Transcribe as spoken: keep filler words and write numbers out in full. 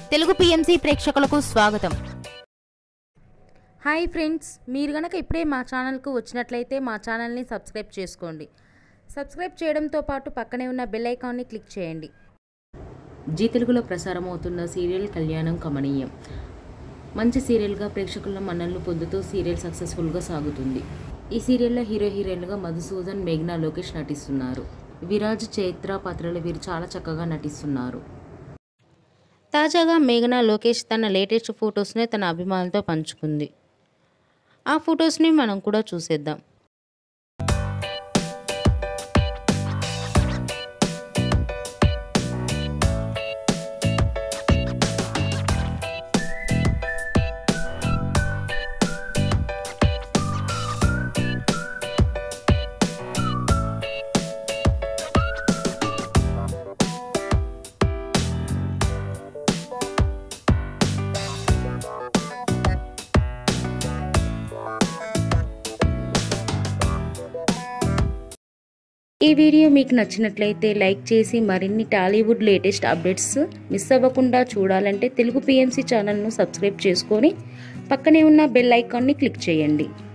Telugu PMC ప్రేక్షకులకు స్వాగతం. Hi friends, మీరు గనక ఇప్పుడే మా ఛానల్కు వచ్చినట్లయితే మా ఛానల్ని సబ్స్క్రైబ్ చేసుకోండి. సబ్స్క్రైబ్ చేయడంతో పాటు పక్కనే ఉన్న బెల్ ఐకాన్ని క్లిక్ చేయండి. జీ తెలుగులో ప్రసారం అవుతున్న సీరియల్ కళ్యాణం కమనీయం మంచి సీరియల్గా ప్రేక్షకుల మన్ననలు పొందుతూ సీరియల్ సక్సెస్ఫుల్గా సాగుతుంది. ఈ సీరియల్లో హీరో హీరోయిన్లుగా మధుసూదన్, మేఘనా లోకేష్ నటిస్తున్నారు. విరాజ్, చైత్ర పాత్రలు వీరు చాలా చక్కగా నటిస్తున్నారు. తాజాగా మేఘనా లోకేష్ తన లేటెస్ట్ ఫొటోస్ని తన అభిమానులతో పంచుకుంది. ఆ ఫొటోస్ని మనం కూడా చూసేద్దాం. ఈ వీడియో మీకు నచ్చినట్లయితే లైక్ చేసి మరిన్ని టాలీవుడ్ లేటెస్ట్ అప్డేట్స్ మిస్ అవ్వకుండా చూడాలంటే తెలుగు పిఎంసి ఛానల్ను సబ్స్క్రైబ్ చేసుకొని పక్కనే ఉన్న బెల్ ఐకాన్ని క్లిక్ చేయండి.